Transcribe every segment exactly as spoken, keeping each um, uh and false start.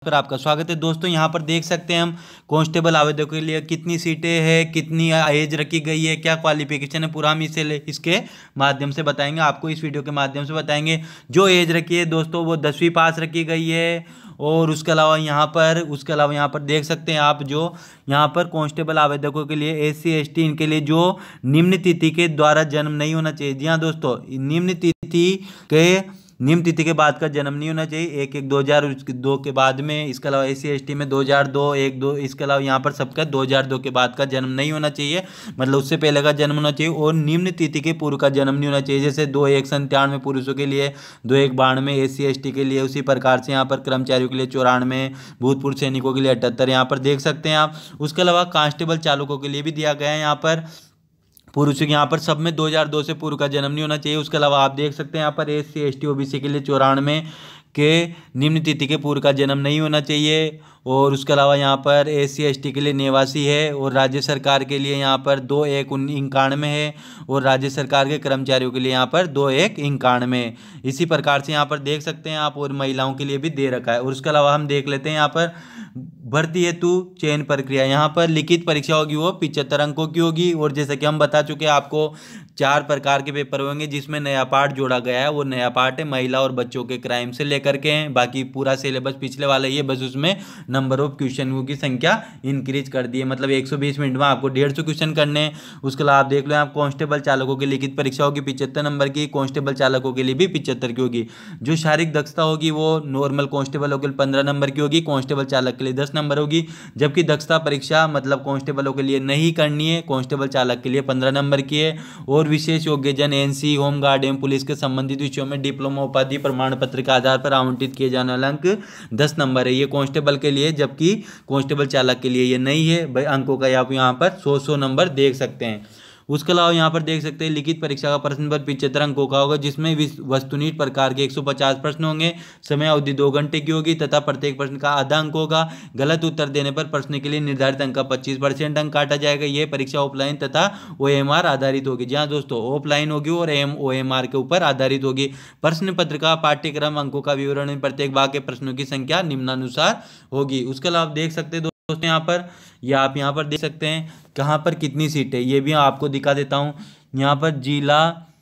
पर आपका स्वागत है दोस्तों। यहाँ पर देख सकते हैं हम कांस्टेबल आवेदकों के लिए कितनी सीटें हैं, कितनी एज रखी गई है, क्या क्वालिफिकेशन है, पूरा हम इसे इसके माध्यम से बताएंगे आपको, इस वीडियो के माध्यम से बताएंगे। जो एज रखी है दोस्तों वो दसवीं पास रखी गई है। और उसके अलावा यहाँ पर उसके अलावा यहाँ पर देख सकते हैं आप, जो यहाँ पर कांस्टेबल आवेदकों के लिए एस सी एस टी इनके लिए जो निम्न तिथि के द्वारा जन्म नहीं होना चाहिए। जी हाँ दोस्तों, निम्न तिथि के निम्न तिथि के बाद का जन्म नहीं होना चाहिए। एक एक दो हज़ार दो के बाद में, इसके अलावा एस सी एस टी में दो हज़ार दो एक दो, इसके अलावा यहाँ पर सबका दो हज़ार दो के बाद का जन्म नहीं होना चाहिए, मतलब उससे पहले का जन्म होना चाहिए। और निम्न तिथि के पूर्व का जन्म नहीं होना चाहिए। जैसे दो एक संतानवे पुरुषों के लिए, दो एक बानवे एस सी एस टी के लिए, उसी प्रकार से यहाँ पर कर्मचारियों के लिए चौरानवे, भूतपूर्व सैनिकों के लिए अठहत्तर यहाँ पर देख सकते हैं आप। उसके अलावा कांस्टेबल चालकों के लिए भी दिया गया है यहाँ पर, पुरुष यहाँ पर सब में दो हज़ार दो से पूर्व का जन्म नहीं होना चाहिए। उसके अलावा आप देख सकते हैं यहाँ पर S C S T O B C के लिए चौरानवे के निम्न तिथि के पूर्व का जन्म नहीं होना चाहिए। और उसके अलावा यहाँ पर एस सी एस टी के लिए निवासी है। और राज्य सरकार के लिए यहाँ पर दो एक इक्यानवे है। और राज्य सरकार के कर्मचारियों के लिए यहाँ पर दो एक इक्यानवे। इसी प्रकार से यहाँ पर देख सकते हैं आप, और महिलाओं के लिए भी दे रखा है। और उसके अलावा हम देख लेते हैं यहाँ पर भर्ती हेतु चयन प्रक्रिया। यहाँ पर लिखित परीक्षा होगी वो पिचहत्तर अंकों की होगी। और जैसे कि हम बता चुके हैं आपको, चार प्रकार के पेपर होंगे जिसमें नया पार्ट जोड़ा गया है। वो नया पार्ट है महिला और बच्चों के क्राइम से लेकर के हैं। बाकी पूरा सिलेबस पिछले वाला ही है, बस उसमें नंबर ऑफ क्वेश्चन की संख्या इंक्रीज कर दी है। मतलब एक सौ बीस मिनट में आपको डेढ़ सौ क्वेश्चन करने हैं। उसके अलावा आप देख लो, आप कांस्टेबल चालकों की लिखित परीक्षा होगी पिचहत्तर नंबर की, कांस्टेबल चालकों के लिए भी पिचहत्तर की होगी। जो शारीरिक दक्षता होगी वो नॉर्मल कांस्टेबलों के लिए पंद्रह नंबर की होगी, कांस्टेबल चालक के लिए दस नंबर होगी। जबकि दक्षता परीक्षा मतलब कांस्टेबलों के लिए नहीं करनी है, कांस्टेबल चालक के लिए पंद्रह नंबर की है। और विशेष योग्यजन एनसी, होमगार्ड एवं पुलिस के संबंधित विषयों में डिप्लोमा उपाधि प्रमाण पत्र के आधार पर आवंटित किए जाने वाला अंक दस नंबर है। ये कांस्टेबल के लिए, जबकि कांस्टेबल चालक के लिए ये नहीं है। भाई अंकों का आप यहाँ पर सौ सौ नंबर देख सकते हैं। उसके अलावा यहाँ पर देख सकते हैं लिखित परीक्षा का प्रश्न पत्र पिचहत्तर अंकों का होगा, जिसमें वस्तुनिष्ठ प्रकार के एक सौ पचास प्रश्न होंगे। समय अवधि दो घंटे की होगी तथा प्रत्येक प्रश्न का आधा अंक होगा। गलत उत्तर देने पर प्रश्न के लिए निर्धारित अंक का पच्चीस परसेंट अंक काटा जाएगा। यह परीक्षा ऑफलाइन तथा ओ एम आर आधारित होगी। जहाँ दोस्तों ऑफलाइन होगी और एम ओ एम आर के ऊपर आधारित होगी। प्रश्न पत्र का पाठ्यक्रम, अंकों का विवरण, प्रत्येक भाग के प्रश्नों की संख्या निम्नानुसार होगी। उसके अलावा आप देख सकते हैं दोस्तों यहाँ पर, या आप यहाँ पर देख सकते हैं कहाँ पर कितनी सीटें, ये भी आपको दिखा देता हूँ। यहाँ पर जिला,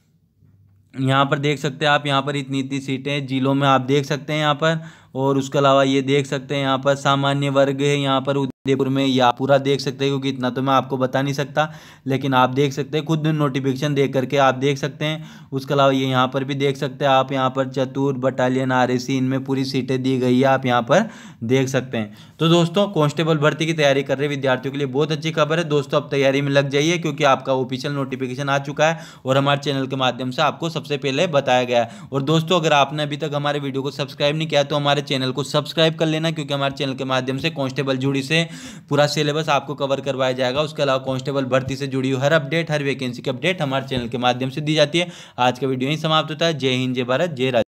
यहाँ पर देख सकते हैं आप, यहाँ पर इतनी इतनी सीटें जिलों में आप देख सकते हैं यहाँ पर। और उसके अलावा ये देख सकते हैं यहाँ पर सामान्य वर्ग है यहाँ पर उदयपुर में, या पूरा देख सकते हैं क्योंकि इतना तो मैं आपको बता नहीं सकता, लेकिन आप देख सकते हैं खुद नोटिफिकेशन देख करके आप देख सकते हैं। उसके अलावा ये यहाँ पर भी देख सकते हैं आप, यहाँ पर चतुर बटालियन आर ए सी, इनमें पूरी सीटें दी गई है, आप यहाँ पर देख सकते हैं। तो दोस्तों कांस्टेबल भर्ती की तैयारी कर रहे विद्यार्थियों के लिए बहुत अच्छी खबर है दोस्तों। अब तैयारी में लग जाइए क्योंकि आपका ऑफिशियल नोटिफिकेशन आ चुका है और हमारे चैनल के माध्यम से आपको सबसे पहले बताया गया है। और दोस्तों अगर आपने अभी तक हमारे वीडियो को सब्सक्राइब नहीं किया तो हमारे चैनल को सब्सक्राइब कर लेना, क्योंकि हमारे चैनल के माध्यम से कांस्टेबल जुड़ी से पूरा सिलेबस आपको कवर करवाया जाएगा। उसके अलावा कांस्टेबल भर्ती से जुड़ी हर अपडेट, हर वैकेंसी की अपडेट हमारे चैनल के माध्यम से दी जाती है। आज का वीडियो यहीं समाप्त होता है। जय हिंद, जय भारत, जय राज्य।